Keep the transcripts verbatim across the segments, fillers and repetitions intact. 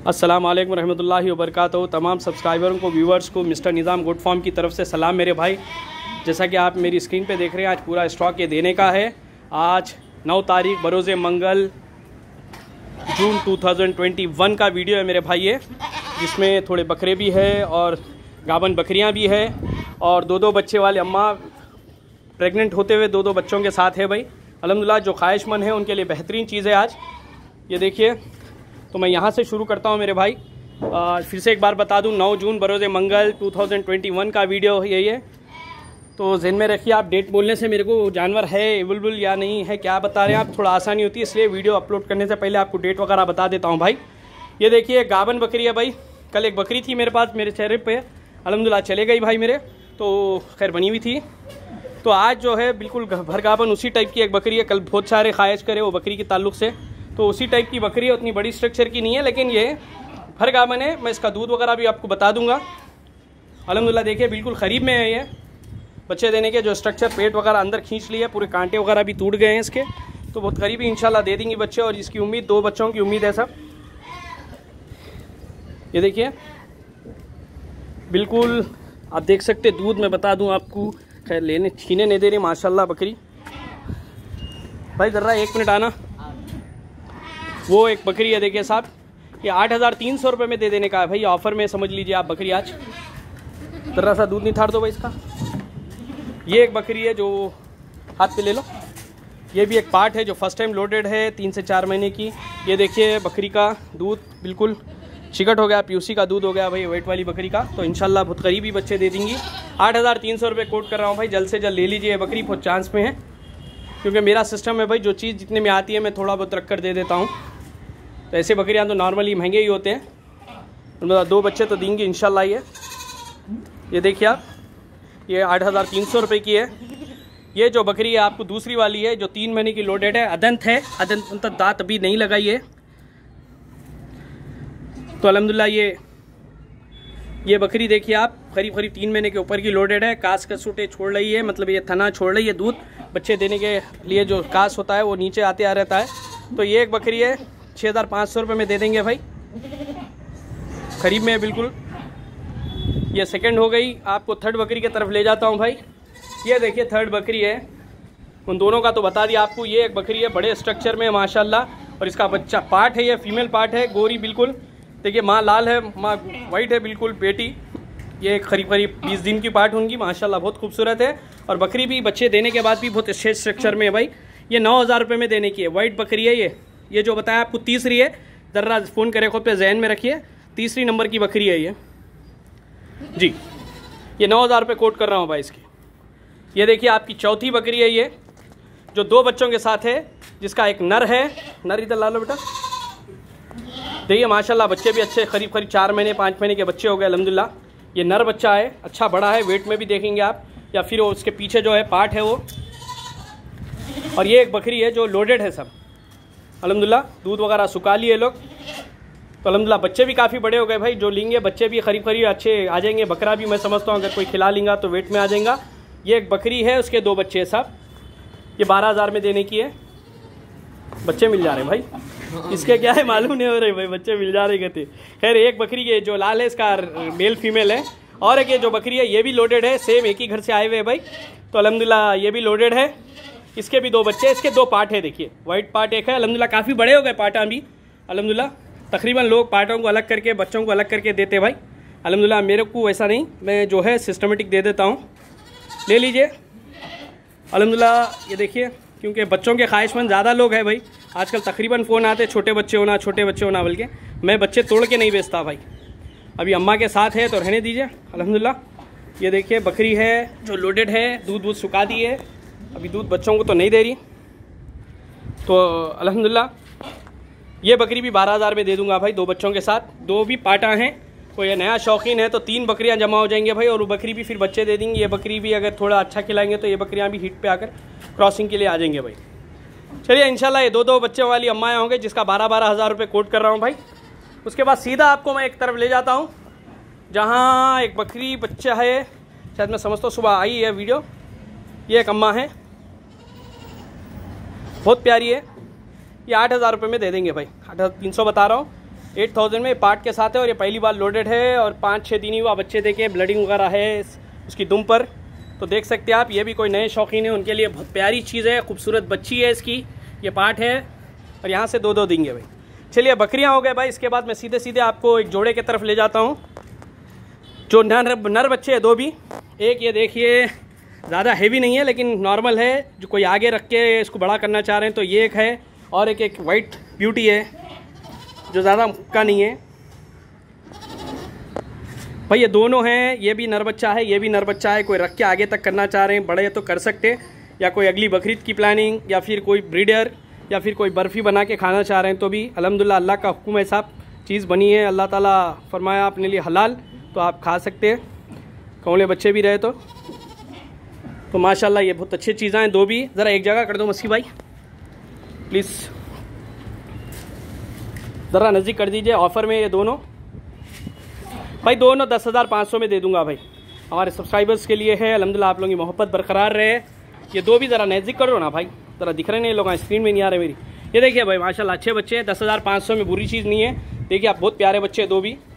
अस्सलाम वालेकुम रहमतुल्लाहि व बरकातहू। तमाम सब्सक्राइबरों को, व्यूवर्स को मिस्टर निज़ाम गोट फार्म की तरफ से सलाम मेरे भाई। जैसा कि आप मेरी स्क्रीन पे देख रहे हैं, आज पूरा स्टॉक ये देने का है। आज नौ तारीख बरोज़ मंगल जून दो हज़ार इक्कीस का वीडियो है मेरे भाई ये, जिसमें थोड़े बकरे भी है और गाबन बकरियां भी है और दो दो बच्चे वाले अम्मा प्रेग्नेंट होते हुए दो दो बच्चों के साथ है भाई। अल्हम्दुलिल्लाह जो ख्वाहिशमंद है उनके लिए बेहतरीन चीज़ है आज। ये देखिए, तो मैं यहाँ से शुरू करता हूँ मेरे भाई। आ, फिर से एक बार बता दूँ, नौ जून बरोज़ मंगल दो हज़ार इक्कीस का वीडियो यही है। तो ज़हन में रखिए, आप डेट बोलने से मेरे को जानवर है अवेलेबल या नहीं है, क्या बता रहे हैं आप, थोड़ा आसानी होती है, इसलिए वीडियो अपलोड करने से पहले आपको डेट वगैरह बता देता हूँ भाई। ये देखिए गाबन बकरी है भाई। कल एक बकरी थी मेरे पास, मेरे चेहरे पे अल्हम्दुलिल्लाह चले गई भाई मेरे, तो खैर बनी हुई थी। तो आज जो है बिल्कुल भर गाबन उसी टाइप की एक बकरी है। कल बहुत सारे ख्वाहिश करे वो बकरी के ताल्लुक से, तो उसी टाइप की बकरी है, उतनी बड़ी स्ट्रक्चर की नहीं है, लेकिन ये भर गाबन है। मैं इसका दूध वगैरह भी आपको बता दूंगा। अल्हम्दुलिल्लाह देखिए बिल्कुल करीब में है ये बच्चे देने के, जो स्ट्रक्चर पेट वगैरह अंदर खींच लिए, पूरे कांटे वगैरह भी टूट गए हैं इसके, तो बहुत करीब ही इंशाल्लाह दे देंगे बच्चे। और इसकी उम्मीद, दो बच्चों की उम्मीद है सब। ये देखिए बिल्कुल आप देख सकते, दूध मैं बता दूं आपको, खैर लेने छीने नहीं दे रही माशाल्लाह बकरी। भाई ज़रा एक मिनट आना। वो एक बकरी है देखिए साहब, ये आठ हज़ार तीन सौ रुपये में दे देने का है भाई, ऑफ़र में समझ लीजिए आप बकरी। आज ज़रा सा दूध निथार दो भाई इसका। ये एक बकरी है जो हाथ पे ले लो, ये भी एक पार्ट है जो फर्स्ट टाइम लोडेड है, तीन से चार महीने की। ये देखिए बकरी का दूध बिल्कुल चिकट हो गया, पीयूसी का दूध हो गया भाई, वेट वाली बकरी का। तो इंशाल्लाह बहुत करीबी बच्चे दे देंगी। आठ हज़ार तीन सौ रुपये कोट कर रहा हूँ भाई, जल्द से जल्द ले लीजिए। ये बकरी बहुत चांस में है, क्योंकि मेरा सिस्टम है भाई, जो चीज़ जितने में आती है मैं थोड़ा बहुत रख कर दे देता हूँ। तो ऐसे बकरियाँ तो नॉर्मली महंगे ही होते हैं, मतलब दो बच्चे तो देंगे इंशाल्लाह। ये ये देखिए आप, ये आठ हज़ार तीन सौ रुपये की है। ये जो बकरी है आपको दूसरी वाली है, जो तीन महीने की लोडेड है, अदंत है, अदंत मतलब दांत अभी नहीं लगाई है। तो अल्हम्दुलिल्लाह ये ये बकरी देखिए आप, करीब करीब तीन महीने के ऊपर की लोडेड है। कास कसूटे छोड़ रही है, मतलब ये थना छोड़ रही है, दूध बच्चे देने के लिए जो कास होता है वो नीचे आते आ रहता है। तो ये एक बकरी है, छः हज़ार पाँच सौ रुपये में दे देंगे भाई, करीब में बिल्कुल। ये सेकंड हो गई। आपको थर्ड बकरी की तरफ ले जाता हूँ भाई। ये देखिए थर्ड बकरी है, उन दोनों का तो बता दिया आपको। ये एक बकरी है बड़े स्ट्रक्चर में माशाल्लाह, और इसका बच्चा पार्ट है, ये फीमेल पार्ट है, गोरी बिल्कुल। देखिए माँ लाल है, माँ वाइट है बिल्कुल, बेटी। ये करीब करीब बीस दिन की पार्ट होंगी माशाल्लाह, बहुत खूबसूरत है। और बकरी भी बच्चे देने के बाद भी बहुत अच्छे स्ट्रक्चर में है भाई। ये नौ हज़ार रुपये में देने की है, वाइट बकरी है ये। ये जो बताया आपको तीसरी है, जर्रा फ़ोन करे खुद पे जहन में रखिए, तीसरी नंबर की बकरी है ये जी। ये नौ हज़ार रुपये कोट कर रहा हूँ भाई इसकी। ये देखिए आपकी चौथी बकरी है ये, जो दो बच्चों के साथ है, जिसका एक नर है। नर इधर ला लो बेटा। देखिए माशाल्लाह बच्चे भी अच्छे, करीब करीब चार महीने पाँच महीने के बच्चे हो गए अल्हम्दुलिल्लाह। ये नर बच्चा है, अच्छा बड़ा है, वेट में भी देखेंगे आप, या फिर उसके पीछे जो है पार्ट है वो। और ये एक बकरी है जो लोडेड है सब अल्हम्दुलिल्लाह, दूध वगैरह सुखा लिए लोग। तो अल्हम्दुलिल्लाह बच्चे भी काफ़ी बड़े हो गए भाई, जो लेंगे बच्चे भी करीब करीब अच्छे आ जाएंगे। बकरा भी मैं समझता हूँ अगर कोई खिला लेंगा तो वेट में आ जाएगा। ये एक बकरी है, उसके दो बच्चे हैं साहब। ये बारह हज़ार में देने की है, बच्चे मिल जा रहे हैं भाई। इसके क्या है मालूम नहीं हो रहे भाई, बच्चे मिल जा रहे कहते। खैर एक बकरी के जो लाल है इसका मेल फीमेल है, और एक ये जो बकरी है ये भी लोडेड है, सेम एक ही घर से आए हुए हैं भाई। तो अल्हम्दुलिल्लाह ये भी लोडेड है, इसके भी दो बच्चे, इसके दो पार्ट है। देखिए वाइट पार्ट एक है, अल्हम्दुलिल्लाह काफ़ी बड़े हो गए पार्ट अभी अल्हम्दुलिल्लाह। तकरीबन लोग पार्टों को अलग करके बच्चों को अलग करके देते भाई अल्हम्दुलिल्लाह, मेरे को वैसा नहीं, मैं जो है सिस्टमेटिक दे देता हूँ। ले लीजिए अल्हम्दुलिल्लाह। ये देखिए, क्योंकि बच्चों के ख्वाहिशमंद ज़्यादा लोग हैं भाई आजकल, तकरीबन फ़ोन आते छोटे बच्चे होना छोटे बच्चे होना, बल्कि मैं बच्चे तोड़ के नहीं बेचता भाई। अभी अम्मा के साथ है तो रहने दीजिए अल्हम्दुलिल्लाह। ये देखिए बकरी है जो लोडेड है, दूध दूध सुखा दी है, अभी दूध बच्चों को तो नहीं दे रही। तो अल्हम्दुलिल्लाह ये बकरी भी बारह हज़ार में दे दूंगा भाई, दो बच्चों के साथ। दो भी पाटा हैं, कोई नया शौकीन है तो तीन बकरियां जमा हो जाएंगे भाई, और वो बकरी भी फिर बच्चे दे देंगी। ये बकरी भी अगर थोड़ा अच्छा खिलाएंगे तो ये बकरियां भी हिट पे आकर क्रॉसिंग के लिए आ जाएंगे भाई। चलिए इंशाल्लाह ये दो दो बच्चे वाली अम्माएँ होंगे, जिसका बारह बारह हज़ार रुपये कोट कर रहा हूँ भाई। उसके बाद सीधा आपको मैं एक तरफ ले जाता हूँ, जहाँ एक बकरी बच्चा है, शायद मैं समझता हूँ सुबह आई है वीडियो। ये एक अम्मा है, बहुत प्यारी है, ये आठ हज़ार रुपये में दे देंगे भाई, आठ हज़ार तीन सौ बता रहा हूँ। एट थाउजेंड में पार्ट के साथ है और ये पहली बार लोडेड है और पाँच छः दिन ही हुआ बच्चे देखे, ब्लडिंग वगैरह है उसकी दुम पर। तो देख सकते हैं आप, ये भी कोई नए शौकीन है उनके लिए बहुत प्यारी चीज़ है, खूबसूरत बच्ची है इसकी, ये पार्ट है और यहाँ से दो दो देंगे भाई। चलिए बकरियाँ हो गए भाई। इसके बाद मैं सीधे सीधे आपको एक जोड़े की तरफ ले जाता हूँ जो नर नर बच्चे हैं दो भी। एक ये देखिए ज़्यादा हैवी नहीं है लेकिन नॉर्मल है, जो कोई आगे रख के इसको बड़ा करना चाह रहे हैं तो ये एक है, और एक एक वाइट ब्यूटी है जो ज़्यादा का नहीं है भाई। ये दोनों हैं, ये भी नर बच्चा है, ये भी नर बच्चा है। कोई रख के आगे तक करना चाह रहे हैं बड़े तो कर सकते, या कोई अगली बकरीद की प्लानिंग, या फिर कोई ब्रीडर, या फिर कोई बर्फ़ी बना के खाना चाह रहे हैं तो भी अल्हम्दुलिल्लाह अल्लाह का हुक्म है साहब, चीज़ बनी है, अल्लाह ताला फरमाया अपने लिए हलाल, तो आप खा सकते हैं। कौले बच्चे भी रहे तो तो माशाल्लाह ये बहुत अच्छी चीज़ें हैं दो भी। ज़रा एक जगह कर दो मस्की भाई प्लीज़, ज़रा नज़दीक कर दीजिए। ऑफ़र में ये दोनों भाई, दोनों दस हज़ार पाँच सौ में दे दूंगा भाई, हमारे सब्सक्राइबर्स के लिए है। अल्हम्दुलिल्लाह आप लोगों की मोहब्बत बरकरार रहे। ये दो भी ज़रा नज़दीक करो ना भाई, ज़रा दिख रहे नहीं लोग, स्क्रीन में नहीं आ रहे मेरी। ये देखिए भाई माशाल्लाह अच्छे बच्चे हैं, दस हज़ार पाँच सौ में बुरी चीज़ नहीं है। देखिए आप बहुत प्यारे बच्चे हैं दो भी।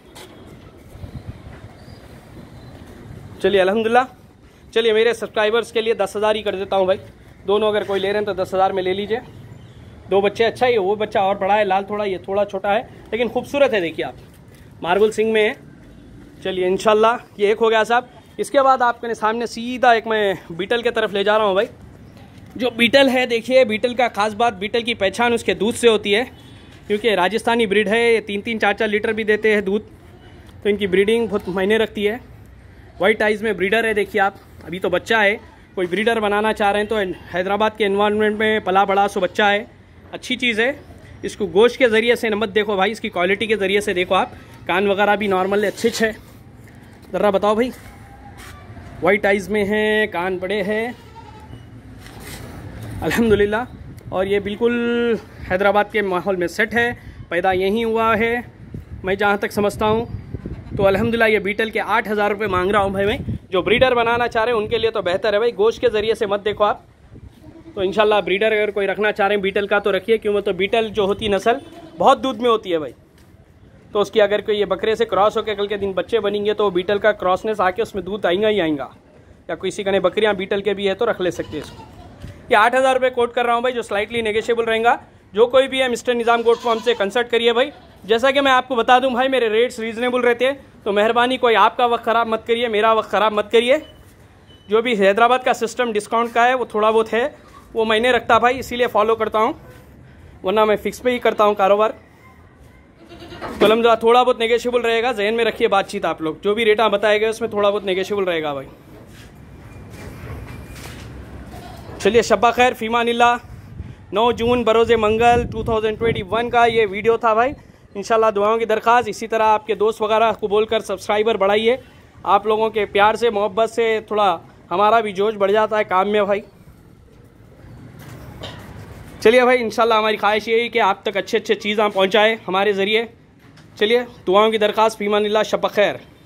चलिए अल्हम्दुलिल्लाह, चलिए मेरे सब्सक्राइबर्स के लिए दस हज़ार ही कर देता हूँ भाई। दोनों अगर कोई ले रहे हैं तो दस हज़ार में ले लीजिए। दो बच्चे अच्छा ही है, वो बच्चा और बड़ा है लाल थोड़ा, ये थोड़ा छोटा है लेकिन खूबसूरत है। देखिए आप मार्बल सिंग में है। चलिए इंशाल्लाह ये एक हो गया साहब। इसके बाद आपके सामने सीधा एक मैं बीटल की तरफ ले जा रहा हूँ भाई। जो बीटल है देखिए, बीटल का खास बात, बीटल की पहचान उसके दूध से होती है, क्योंकि राजस्थानी ब्रीड है। ये तीन तीन चार चार लीटर भी देते हैं दूध, तो इनकी ब्रीडिंग बहुत मायने रखती है। वाइट आइज़ में ब्रीडर है देखिए आप, अभी तो बच्चा है। कोई ब्रीडर बनाना चाह रहे हैं तो हैदराबाद के एनवायरनमेंट में पला बड़ा सो बच्चा है, अच्छी चीज़ है। इसको गोश्त के ज़रिए से नमत देखो भाई, इसकी क्वालिटी के ज़रिए से देखो आप, कान वगैरह भी नॉर्मल है, अच्छे है। ज़रा बताओ भाई, वाइट आइज़ में है, कान बड़े हैं अल्हम्दुलिल्लाह, और ये बिल्कुल हैदराबाद के माहौल में सेट है, पैदा यहीं हुआ है मैं जहाँ तक समझता हूँ। तो अल्हम्दुलिल्लाह ये बीटल के आठ हज़ार रुपये मांग रहा हूँ भाई मैं। जो ब्रीडर बनाना चाह रहे हैं उनके लिए तो बेहतर है भाई, गोश्त के ज़रिए से मत देखो आप। तो इंशाल्लाह ब्रीडर अगर कोई रखना चाह रहे हैं बीटल का तो रखिए, क्यों तो बीटल जो होती नस्ल बहुत दूध में होती है भाई। तो उसकी अगर कोई ये बकरे से क्रॉस होकर कल के दिन बच्चे बनेंगे तो बीटल का क्रॉसनेस आके उसमें दूध आएगा ही आएगा। या किसी का ने बकरियाँ बीटल के भी है तो रख ले सकते हैं इसको। ये आठ हज़ार रुपये कोट कर रहा हूँ भाई, जो स्लाइटली नेगोशिएबल रहेगा। जो कोई भी है मिस्टर निज़ाम गोट फार्म से कंसल्ट करिए भाई। जैसा कि मैं आपको बता दूं भाई, मेरे रेट्स रीज़नेबल रहते हैं, तो मेहरबानी कोई आपका वक्त ख़राब मत करिए, मेरा वक्त ख़राब मत करिए। जो भी हैदराबाद का सिस्टम डिस्काउंट का है वो थोड़ा बहुत है, वो मैंने रखता भाई, इसीलिए फॉलो करता हूँ, वरना मैं फ़िक्स पे ही करता हूँ कारोबार। तो अलहम्दुलिल्लाह थोड़ा बहुत नेगोशिएबल रहेगा, जहन में रखिए बातचीत आप लोग। जो भी रेटा बताए गए उसमें थोड़ा बहुत नेगोशिएबल रहेगा भाई। चलिए शब्बा खैर, फ़ीमानिल्लाह। नौ जून बरोज़ मंगल दो हज़ार इक्कीस का ये वीडियो था भाई। इंशाल्लाह दुआओं की दरख्वास्त, इसी तरह आपके दोस्त वगैरह को बोलकर सब्सक्राइबर बढ़ाइए। आप लोगों के प्यार से, मोहब्बत से थोड़ा हमारा भी जोश बढ़ जाता है काम में भाई। चलिए भाई इंशाल्लाह हमारी ख्वाहिश यही कि आप तक अच्छे अच्छे चीज़ें पहुँचाएँ हमारे ज़रिए। चलिए दुआओं की दरख्वास्त, फ़ीमानिल्लाह, शब्बा खैर।